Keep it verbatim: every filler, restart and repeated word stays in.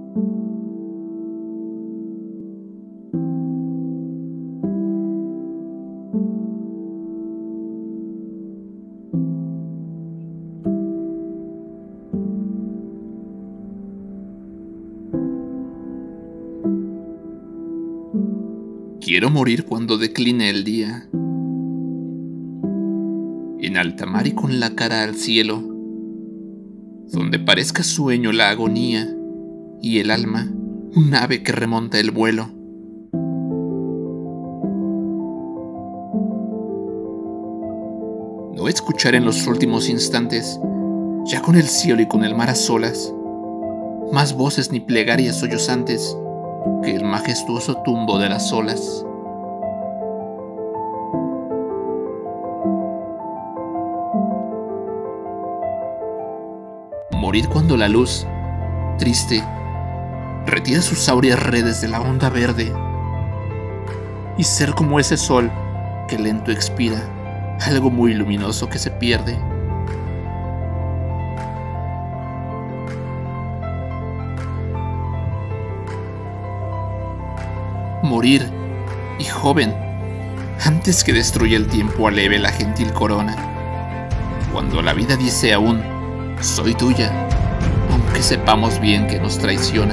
Quiero morir cuando decline el día, en alta mar y con la cara al cielo, donde parezca sueño la agonía y el alma un ave que remonta el vuelo. No escuchar en los últimos instantes, ya con el cielo y con el mar a solas, más voces ni plegarias sollozantes que el majestuoso tumbo de las olas. Morir cuando la luz, triste, retira sus áureas redes de la onda verde, y ser como ese sol que lento expira, algo muy luminoso que se pierde. Morir, y joven, antes que destruya el tiempo aleve la gentil corona, cuando la vida dice aún, soy tuya, aunque sepamos bien que nos traiciona.